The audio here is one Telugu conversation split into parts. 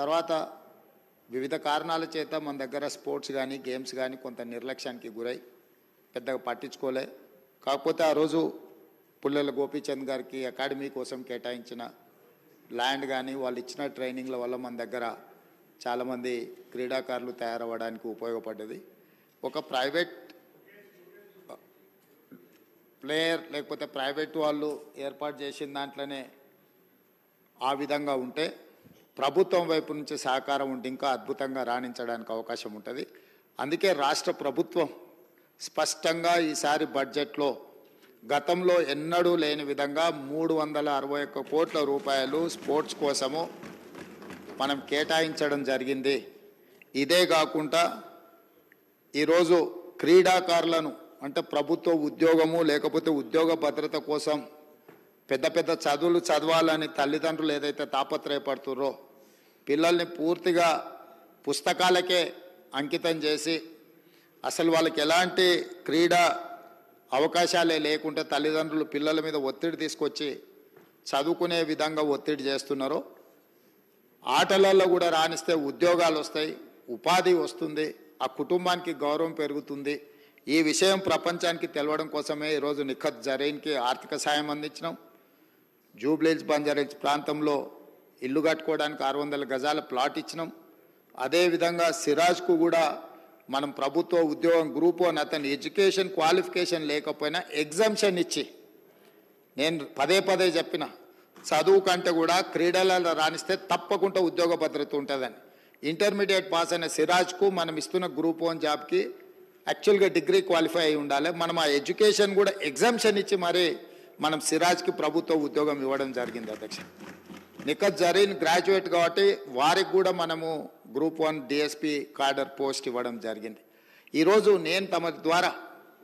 తర్వాత వివిధ కారణాల చేత మన దగ్గర స్పోర్ట్స్ కానీ గేమ్స్ కానీ కొంత నిర్లక్ష్యానికి గురై పెద్దగా పట్టించుకోలే. కాకపోతే ఆ రోజు పుల్లెల గోపీచంద్ గారికి అకాడమీ కోసం కేటాయించిన ల్యాండ్ కానీ వాళ్ళు ఇచ్చిన ట్రైనింగ్ల వల్ల మన దగ్గర చాలామంది క్రీడాకారులు తయారవ్వడానికి ఉపయోగపడ్డది. ఒక ప్రైవేట్ ప్లేయర్ లేకపోతే ప్రైవేట్ వాళ్ళు ఏర్పాటు చేసిన దాంట్లోనే ఆ విధంగా ఉంటే ప్రభుత్వం వైపు నుంచి సహకారం ఉంటే ఇంకా అద్భుతంగా రాణించడానికి అవకాశం ఉంటుంది. అందుకే రాష్ట్ర ప్రభుత్వం స్పష్టంగా ఈసారి బడ్జెట్లో గతంలో ఎన్నడూ లేని విధంగా 361 కోట్ల రూపాయలు స్పోర్ట్స్ కోసము మనం కేటాయించడం జరిగింది. ఇదే కాకుండా ఈరోజు క్రీడాకారులను అంటే ప్రభుత్వ ఉద్యోగము లేకపోతే ఉద్యోగ భద్రత కోసం పెద్ద పెద్ద చదువులు చదవాలని తల్లిదండ్రులు ఏదైతే తాపత్రయపడుతుర్రో పిల్లల్ని పూర్తిగా పుస్తకాలకే అంకితం చేసి అసలు వాళ్ళకి ఎలాంటి క్రీడా అవకాశాలే లేకుంటే తల్లిదండ్రులు పిల్లల మీద ఒత్తిడి తీసుకొచ్చి చదువుకునే విధంగా ఒత్తిడి చేస్తున్నారో, ఆటలలో కూడా రాణిస్తే ఉద్యోగాలు వస్తాయి, ఉపాధి వస్తుంది, ఆ కుటుంబానికి గౌరవం పెరుగుతుంది. ఈ విషయం ప్రపంచానికి తెలవడం కోసమే ఈరోజు నిఖత్ జరీన్కి ఆర్థిక సాయం అందించినాం. జూబ్లీహిల్స్ బంజారాహిల్స్ ప్రాంతంలో ఇల్లు కట్టుకోవడానికి 600 గజాల ప్లాట్ ఇచ్చినాం. అదేవిధంగా సిరాజ్కు కూడా మనం ప్రభుత్వ ఉద్యోగం గ్రూప్ 1 అతని ఎడ్యుకేషన్ క్వాలిఫికేషన్ లేకపోయినా ఎగ్జామ్షన్ ఇచ్చి, నేను పదే చెప్పిన చదువు కంటే కూడా క్రీడలలో రాణిస్తే తప్పకుండా ఉద్యోగ భద్రత ఉంటుందని. ఇంటర్మీడియట్ పాస్ అయిన సిరాజ్కు మనం ఇస్తున్న గ్రూప్ 1 జాబ్కి యాక్చువల్గా డిగ్రీ క్వాలిఫై అయి ఉండాలి. మనం ఆ ఎడ్యుకేషన్ కూడా ఎగ్జామ్షన్ ఇచ్చి మరి మనం సిరాజ్కి ప్రభుత్వ ఉద్యోగం ఇవ్వడం జరిగింది అధ్యక్ష. నిఖత్ జరీన్ గ్రాడ్యుయేట్ కాబట్టి వారికి కూడా మనము గ్రూప్ 1 డిఎస్పి కార్డర్ పోస్ట్ ఇవ్వడం జరిగింది. ఈరోజు నేను తమ ద్వారా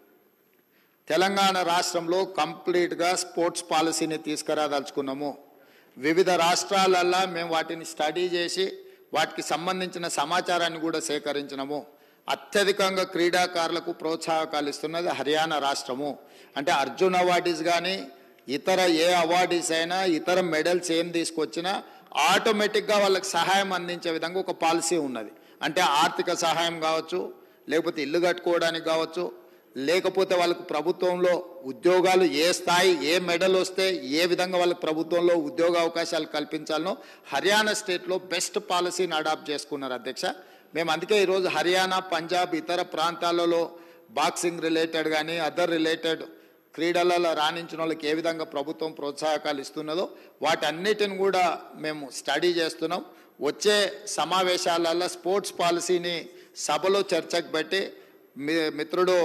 తెలంగాణ రాష్ట్రంలో కంప్లీట్గా స్పోర్ట్స్ పాలసీని తీసుకురాదలుచుకున్నాము. వివిధ రాష్ట్రాలల్లో మేము వాటిని స్టడీ చేసి వాటికి సంబంధించిన సమాచారాన్ని కూడా సేకరించినాము. అత్యధికంగా క్రీడాకారులకు ప్రోత్సాహకాలు ఇస్తున్నది హర్యానా రాష్ట్రము. అంటే అర్జున్ అవార్డీస్ కానీ ఇతర ఏ అవార్డీస్ అయినా ఇతర మెడల్స్ ఏం తీసుకొచ్చినా ఆటోమేటిక్గా వాళ్ళకి సహాయం అందించే విధంగా ఒక పాలసీ ఉన్నది. అంటే ఆర్థిక సహాయం కావచ్చు, లేకపోతే ఇల్లు కట్టుకోవడానికి కావచ్చు, లేకపోతే వాళ్ళకు ప్రభుత్వంలో ఉద్యోగాలు ఏ స్థాయి ఏ మెడల్ వస్తే ఏ విధంగా వాళ్ళకి ప్రభుత్వంలో ఉద్యోగ అవకాశాలు కల్పించాలనో హర్యానా స్టేట్లో బెస్ట్ పాలసీని అడాప్ట్ చేసుకున్నారు అధ్యక్ష. మేము అందుకే ఈరోజు హర్యానా, పంజాబ్ ఇతర ప్రాంతాలలో బాక్సింగ్ రిలేటెడ్ కానీ అదర్ రిలేటెడ్ క్రీడలలో రాణించిన వాళ్ళకి ఏ విధంగా ప్రభుత్వం ప్రోత్సాహకాలు ఇస్తున్నదో వాటన్నిటిని కూడా మేము స్టడీ చేస్తున్నాం. వచ్చే సమావేశాలలో స్పోర్ట్స్ పాలసీని సభలో చర్చకు పెట్టి మిత్రుడు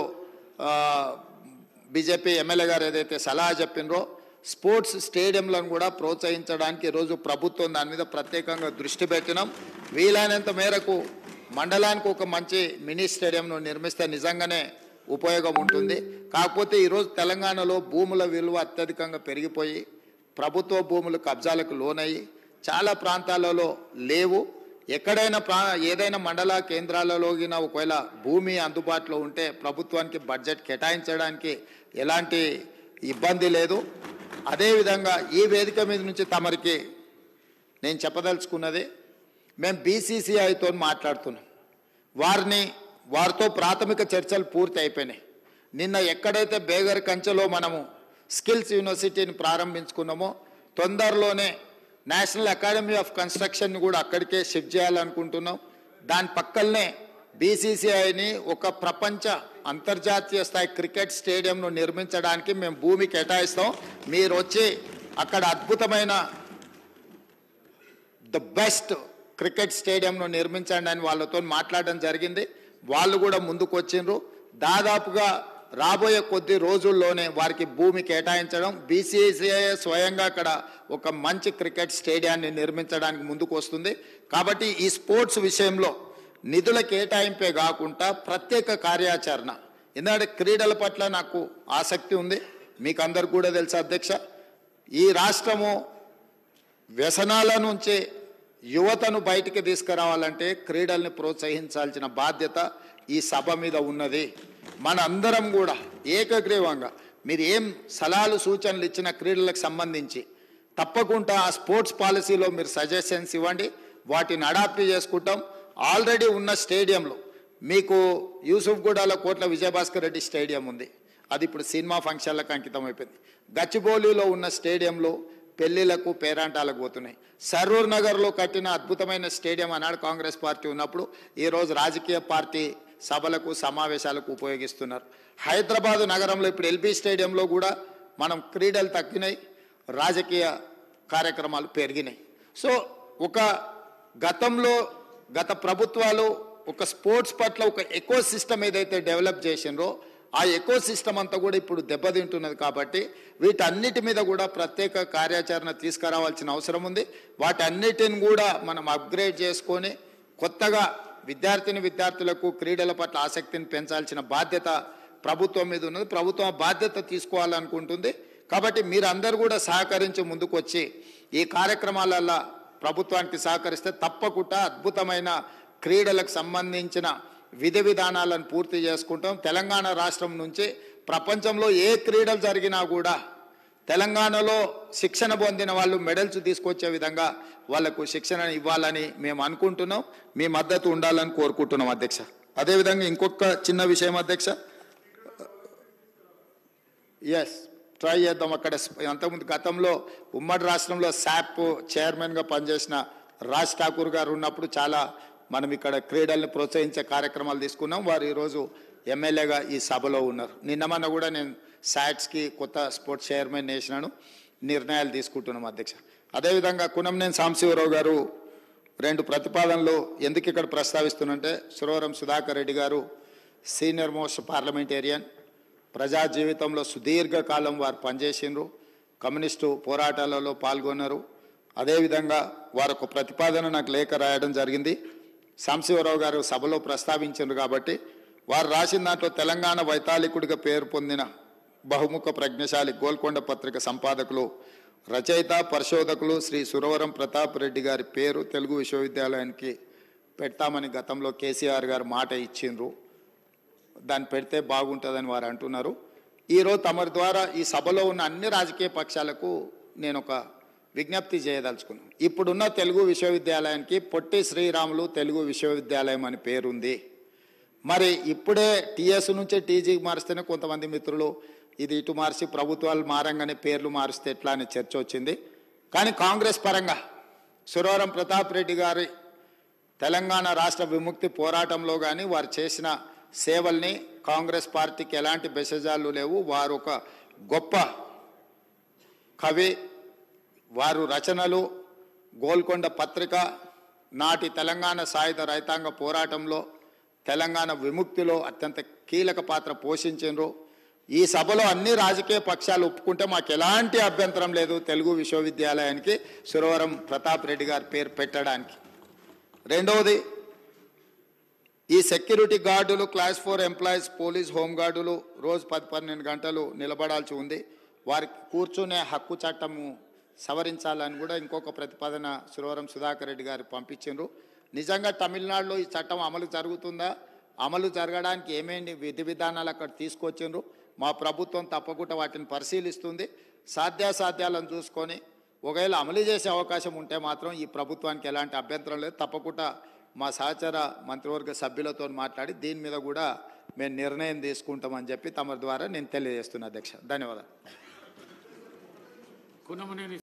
బీజేపీ ఎమ్మెల్యే గారు ఏదైతే సలహా చెప్పినరో స్పోర్ట్స్ స్టేడియంలను కూడా ప్రోత్సహించడానికి ఈరోజు ప్రభుత్వం దాని మీద ప్రత్యేకంగా దృష్టి పెట్టినాం. వీలైనంత మేరకు మండలానికి ఒక మంచి మినీ స్టేడియంను నిర్మిస్తే నిజంగానే ఉపయోగం ఉంటుంది. కాకపోతే ఈరోజు తెలంగాణలో భూముల విలువ అత్యధికంగా పెరిగిపోయి ప్రభుత్వ భూములు కబ్జాలకు లోనయ్యి చాలా ప్రాంతాలలో లేవు. ఎక్కడైనా ఏదైనా మండల కేంద్రాలలో ఒకవేళ భూమి అందుబాటులో ఉంటే ప్రభుత్వానికి బడ్జెట్ కేటాయించడానికి ఎలాంటి ఇబ్బంది లేదు. అదేవిధంగా ఈ వేదిక మీద నుంచి తమరికి నేను చెప్పదలుచుకున్నది, మేము బీసీసీఐతో మాట్లాడుతున్నాం. వారితో ప్రాథమిక చర్చలు పూర్తి అయిపోయినాయి. నిన్న ఎక్కడైతే బేగర్ కంచెలో మనము స్కిల్స్ యూనివర్సిటీని ప్రారంభించుకున్నామో తొందరలోనే నేషనల్ అకాడమీ ఆఫ్ కన్స్ట్రక్షన్ కూడా అక్కడికే షిఫ్ట్ చేయాలనుకుంటున్నాం. దాని పక్కనే బీసీసీఐని ఒక ప్రపంచ అంతర్జాతీయ స్థాయి క్రికెట్ స్టేడియంను నిర్మించడానికి మేము భూమి కేటాయిస్తాం. మీరు వచ్చి అక్కడ అద్భుతమైన ద బెస్ట్ క్రికెట్ స్టేడియంను నిర్మించండి అని వాళ్ళతో మాట్లాడడం జరిగింది. వాళ్ళు కూడా ముందుకు వచ్చిండ్రు. దాదాపుగా రాబోయే కొద్ది రోజుల్లోనే వారికి భూమి కేటాయించడం, బీసీసీఐ స్వయంగా అక్కడ ఒక మంచి క్రికెట్ స్టేడియాన్ని నిర్మించడానికి ముందుకు వస్తుంది. కాబట్టి ఈ స్పోర్ట్స్ విషయంలో నిధుల కేటాయింపే కాకుండా ప్రత్యేక కార్యాచరణ, ఎందుకంటే క్రీడల పట్ల నాకు ఆసక్తి ఉంది, మీకు అందరికి కూడా తెలుసు అధ్యక్ష. ఈ రాష్ట్రము వ్యసనాల నుంచి యువతను బయటికి తీసుకురావాలంటే క్రీడల్ని ప్రోత్సహించాల్సిన బాధ్యత ఈ సభ మీద ఉన్నది. మన అందరం కూడా ఏకగ్రీవంగా మీరు ఏం సలహాలు సూచనలు ఇచ్చిన క్రీడలకు సంబంధించి తప్పకుండా ఆ స్పోర్ట్స్ పాలసీలో మీరు సజెషన్స్ ఇవ్వండి. వాటిని అడాప్ట్ చేసుకుంటాం. ఆల్రెడీ ఉన్న స్టేడియంలో మీకు యూసుఫ్గూడలో కోట్ల విజయభాస్కర్ రెడ్డి స్టేడియం ఉంది, అది ఇప్పుడు సినిమా ఫంక్షన్లకు అంకితం అయిపోయింది. గచ్చిబౌలిలో ఉన్న స్టేడియంలో పెళ్లిళ్లకు పేరాంటాలకు పోతున్నాయి. సరూర్ నగర్లో కట్టిన అద్భుతమైన స్టేడియం ఆనాడు కాంగ్రెస్ పార్టీ ఉన్నప్పుడు ఈరోజు రాజకీయ పార్టీ సభలకు సమావేశాలకు ఉపయోగిస్తున్నారు. హైదరాబాదు నగరంలో ఇప్పుడు ఎల్బీ స్టేడియంలో కూడా మనం క్రీడలు తగ్గినాయి, రాజకీయ కార్యక్రమాలు పెరిగినాయి. సో ఒక గతంలో గత ప్రభుత్వాలు ఒక స్పోర్ట్స్ పట్ల ఒక ఎకో సిస్టమ్ ఏదైతే డెవలప్ చేసిండ్రో ఆ ఎకో సిస్టమ్ అంతా కూడా ఇప్పుడు దెబ్బతింటున్నది. కాబట్టి వీటన్నిటి మీద కూడా ప్రత్యేక కార్యాచరణ తీసుకురావాల్సిన అవసరం ఉంది. వాటన్నిటిని కూడా మనం అప్గ్రేడ్ చేసుకొని కొత్తగా విద్యార్థులకు క్రీడల పట్ల ఆసక్తిని పెంచాల్సిన బాధ్యత ప్రభుత్వం మీద ఉన్నది. ప్రభుత్వం బాధ్యత తీసుకోవాలనుకుంటుంది. కాబట్టి మీరందరూ కూడా సహకరించి ముందుకు వచ్చి ఈ కార్యక్రమాలలో ప్రభుత్వానికి సహకరిస్తే తప్పకుండా అద్భుతమైన క్రీడలకు సంబంధించిన విధి విధానాలను పూర్తి చేసుకుంటాం. తెలంగాణ రాష్ట్రం నుంచి ప్రపంచంలో ఏ క్రీడలు జరిగినా కూడా తెలంగాణలో శిక్షణ పొందిన వాళ్ళు మెడల్స్ తీసుకొచ్చే విధంగా వాళ్లకు శిక్షణ ఇవ్వాలని మేము అనుకుంటున్నాం. మీ మద్దతు ఉండాలని కోరుకుంటున్నాం అధ్యక్ష. అదేవిధంగా ఇంకొక చిన్న విషయం అధ్యక్ష, ట్రై చేద్దాం. అక్కడ అంతకుముందు గతంలో ఉమ్మడి రాష్ట్రంలో శాప్ చైర్మన్గా పనిచేసిన రాజ్ ఠాకూర్ గారు ఉన్నప్పుడు చాలా మనం ఇక్కడ క్రీడల్ని ప్రోత్సహించే కార్యక్రమాలు తీసుకున్నాం. వారు ఈరోజు ఎమ్మెల్యేగా ఈ సభలో ఉన్నారు. నిన్నమన్న కూడా నేను శాట్స్కి కొత్త స్పోర్ట్స్ చైర్మన్ వేసినాను, నిర్ణయాలు తీసుకుంటున్నాం అధ్యక్ష. అదేవిధంగా కునంనేని సాంబశివరావు గారు 2 ప్రతిపాదనలు ఎందుకు ఇక్కడ ప్రస్తావిస్తున్నంటే, సురవరం సుధాకర్ రెడ్డి గారు సీనియర్ మోస్ట్ పార్లమెంటేరియన్, ప్రజా జీవితంలో సుదీర్ఘకాలం వారు పనిచేసిండ్రు, కమ్యూనిస్టు పోరాటాలలో పాల్గొన్నారు. అదేవిధంగా వారు ఒక ప్రతిపాదన నాకు లేఖ రాయడం జరిగింది. సాంబశివరావు గారు సభలో ప్రస్తావించారు కాబట్టి వారు రాసిన దాంట్లో తెలంగాణ వైతాళికుడిగా పేరు పొందిన బహుముఖ ప్రజ్ఞశాలి గోల్కొండ పత్రిక సంపాదకులు, రచయిత, పరిశోధకులు శ్రీ సురవరం ప్రతాప్ రెడ్డి గారి పేరు తెలుగు విశ్వవిద్యాలయానికి పెడతామని గతంలో కేసీఆర్ గారు మాట ఇచ్చిండ్రు. దాన్ని పెడితే బాగుంటుందని వారు అంటున్నారు. ఈరోజు తమరి ద్వారా ఈ సభలో ఉన్న అన్ని రాజకీయ పక్షాలకు నేను ఒక విజ్ఞప్తి చేయదలుచుకున్నాను. ఇప్పుడున్న తెలుగు విశ్వవిద్యాలయానికి పొట్టి శ్రీరాములు తెలుగు విశ్వవిద్యాలయం అని పేరుంది. మరి ఇప్పుడే టీఎస్ నుంచి టీజీకి మారిస్తేనే కొంతమంది మిత్రులు ఇది ఇటు మార్చి ప్రభుత్వాలు మారంగానే పేర్లు మారిస్తే ఎట్లా అనే చర్చ వచ్చింది. కానీ కాంగ్రెస్ పరంగా సురవరం ప్రతాప్ రెడ్డి గారి తెలంగాణ రాష్ట్ర విముక్తి పోరాటంలో కానీ వారు చేసిన సేవల్ని కాంగ్రెస్ పార్టీకి ఎలాంటి బెసజాలు లేవు. వారు ఒక గొప్ప కవి, వారు రచనలు, గోల్కొండ పత్రిక, నాటి తెలంగాణ సాయుధ రైతాంగ పోరాటంలో తెలంగాణ విముక్తిలో అత్యంత కీలక పాత్ర పోషించారు. ఈ సభలో అన్ని రాజకీయ పక్షాలు ఒప్పుకుంటే మాకు ఎలాంటి అభ్యంతరం లేదు తెలుగు విశ్వవిద్యాలయానికి సురవరం ప్రతాప్ రెడ్డి గారి పేరు పెట్టడానికి. రెండవది, ఈ సెక్యూరిటీ గార్డులు, క్లాస్ 4 ఎంప్లాయీస్, పోలీస్, హోంగార్డులు రోజు 10-12 గంటలు నిలబడాల్సి ఉంది. వారికి కూర్చునే హక్కు చట్టము సవరించాలని కూడా ఇంకొక ప్రతిపాదన సురవరం సుధాకర్ రెడ్డి గారు పంపించారు. నిజంగా తమిళనాడులో ఈ చట్టం అమలు జరుగుతుందా, అమలు జరగడానికి ఏమేమి విధి విధానాలు అక్కడ తీసుకొచ్చిండ్రు, మా ప్రభుత్వం తప్పకుండా వాటిని పరిశీలిస్తుంది. సాధ్యాసాధ్యాలను చూసుకొని ఒకవేళ అమలు చేసే అవకాశం ఉంటే మాత్రం ఈ ప్రభుత్వానికి ఎలాంటి అభ్యంతరం లేదు. తప్పకుండా మా సహచర మంత్రివర్గ సభ్యులతో మాట్లాడి దీని మీద కూడా మేము నిర్ణయం తీసుకుంటామని చెప్పి తమ ద్వారా నేను తెలియజేస్తున్నా అధ్యక్ష. ధన్యవాదాలు.